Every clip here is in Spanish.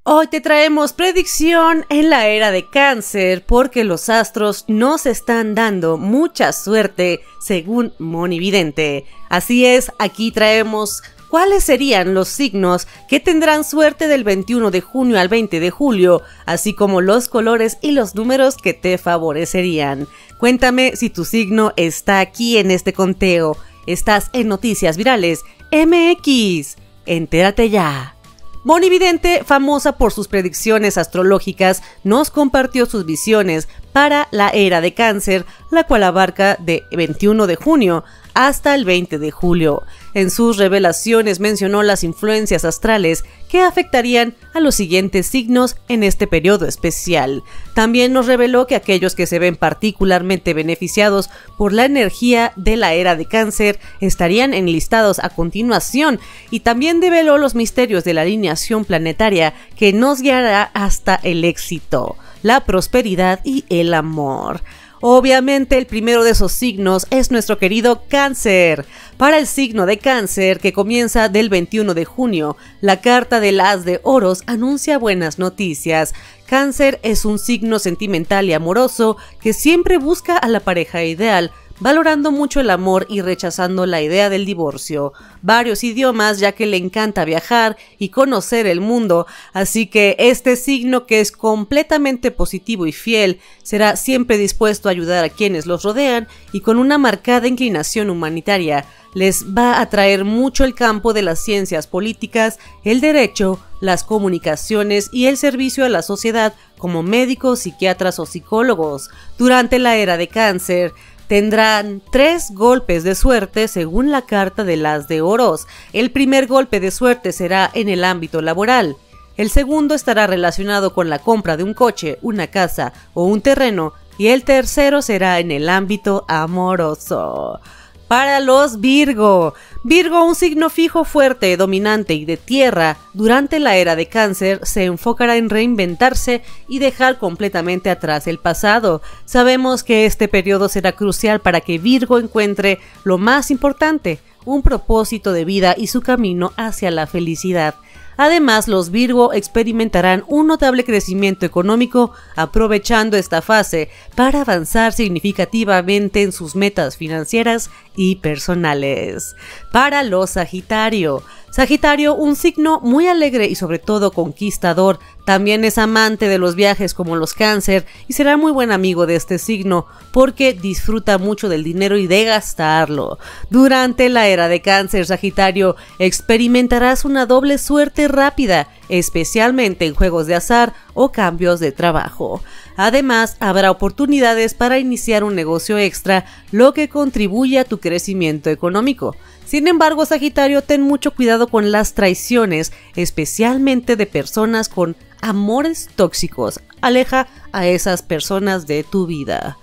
Hoy te traemos predicción en la era de Cáncer porque los astros nos están dando mucha suerte según Monividente. Así es, aquí traemos cuáles serían los signos que tendrán suerte del 21 de junio al 20 de julio, así como los colores y los números que te favorecerían. Cuéntame si tu signo está aquí en este conteo. Estás en Noticias Virales MX. Entérate ya. Monividente, famosa por sus predicciones astrológicas, nos compartió sus visiones para la era de Cáncer, la cual abarca de 21 de junio hasta el 20 de julio. En sus revelaciones mencionó las influencias astrales que afectarían a los siguientes signos en este periodo especial. También nos reveló que aquellos que se ven particularmente beneficiados por la energía de la era de Cáncer estarían enlistados a continuación, y también develó los misterios de la alineación planetaria que nos guiará hasta el éxito, la prosperidad y el amor. Obviamente el primero de esos signos es nuestro querido Cáncer. Para el signo de Cáncer, que comienza del 21 de junio, la carta del As de Oros anuncia buenas noticias. Cáncer es un signo sentimental y amoroso que siempre busca a la pareja ideal, valorando mucho el amor y rechazando la idea del divorcio. Varios idiomas, ya que le encanta viajar y conocer el mundo, así que este signo, que es completamente positivo y fiel, será siempre dispuesto a ayudar a quienes los rodean y con una marcada inclinación humanitaria. Les va a atraer mucho el campo de las ciencias políticas, el derecho, las comunicaciones y el servicio a la sociedad como médicos, psiquiatras o psicólogos. Durante la era de Cáncer, tendrán 3 golpes de suerte según la carta del As de Oros. El primer golpe de suerte será en el ámbito laboral. El segundo estará relacionado con la compra de un coche, una casa o un terreno. Y el tercero será en el ámbito amoroso. Para los Virgo, un signo fijo, fuerte, dominante y de tierra, durante la era de Cáncer se enfocará en reinventarse y dejar completamente atrás el pasado. Sabemos que este periodo será crucial para que Virgo encuentre lo más importante, un propósito de vida y su camino hacia la felicidad. Además, los Virgo experimentarán un notable crecimiento económico aprovechando esta fase para avanzar significativamente en sus metas financieras y personales. Para los Sagitario, un signo muy alegre y sobre todo conquistador, también es amante de los viajes como los Cáncer y será muy buen amigo de este signo porque disfruta mucho del dinero y de gastarlo. Durante la era de Cáncer, Sagitario, experimentarás una doble suerte rápida, especialmente en juegos de azar o cambios de trabajo. Además, habrá oportunidades para iniciar un negocio extra, lo que contribuye a tu crecimiento económico. Sin embargo, Sagitario, ten mucho cuidado con las traiciones, especialmente de personas con amores tóxicos. Aleja a esas personas de tu vida.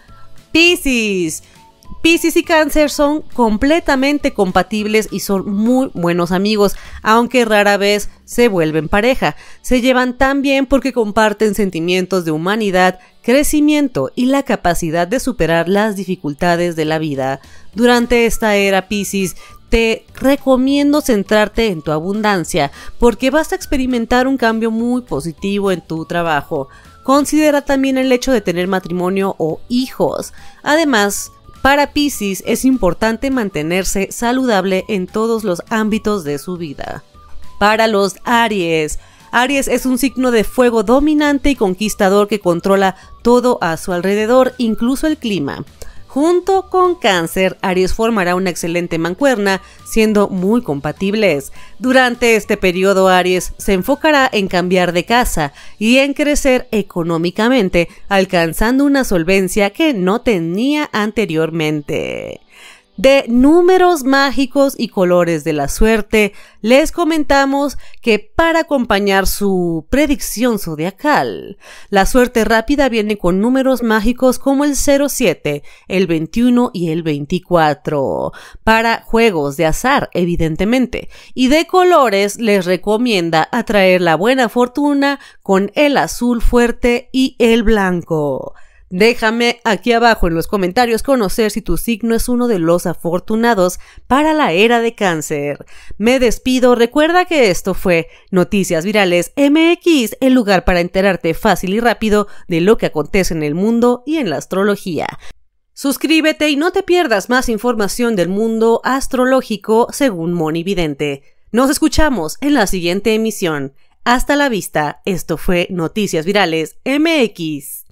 Piscis y Cáncer son completamente compatibles y son muy buenos amigos, aunque rara vez se vuelven pareja. Se llevan tan bien porque comparten sentimientos de humanidad, crecimiento y la capacidad de superar las dificultades de la vida. Durante esta era, Piscis, te recomiendo centrarte en tu abundancia porque vas a experimentar un cambio muy positivo en tu trabajo. Considera también el hecho de tener matrimonio o hijos. Además, para Piscis es importante mantenerse saludable en todos los ámbitos de su vida. Para los Aries es un signo de fuego dominante y conquistador que controla todo a su alrededor, incluso el clima. Junto con Cáncer, Aries formará una excelente mancuerna, siendo muy compatibles. Durante este periodo, Aries se enfocará en cambiar de casa y en crecer económicamente, alcanzando una solvencia que no tenía anteriormente. De números mágicos y colores de la suerte, les comentamos que para acompañar su predicción zodiacal, la suerte rápida viene con números mágicos como el 07, el 21 y el 24. Para juegos de azar, evidentemente. Y de colores, les recomienda atraer la buena fortuna con el azul fuerte y el blanco. Déjame aquí abajo en los comentarios conocer si tu signo es uno de los afortunados para la era de Cáncer. Me despido, recuerda que esto fue Noticias Virales MX, el lugar para enterarte fácil y rápido de lo que acontece en el mundo y en la astrología. Suscríbete y no te pierdas más información del mundo astrológico según Monividente. Nos escuchamos en la siguiente emisión. Hasta la vista, esto fue Noticias Virales MX.